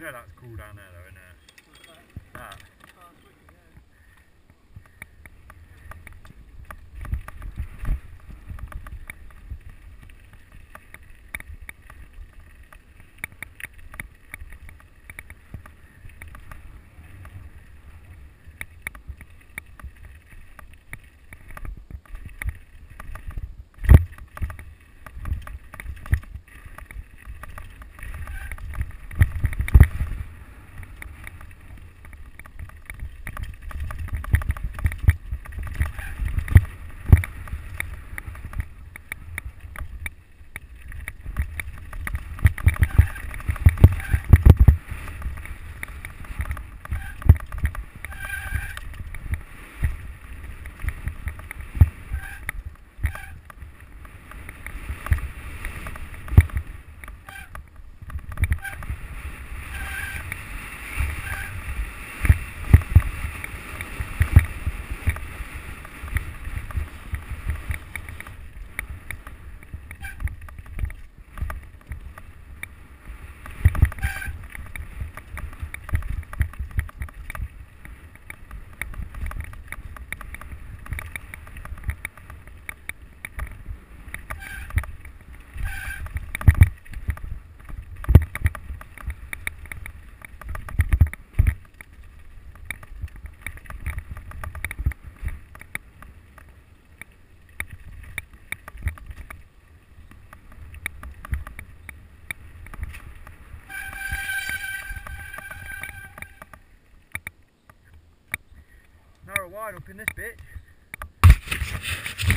know that's cool down there though, isn't it? What's that? That. Oh, it's wicked, yeah. Narrow wide up in this bit.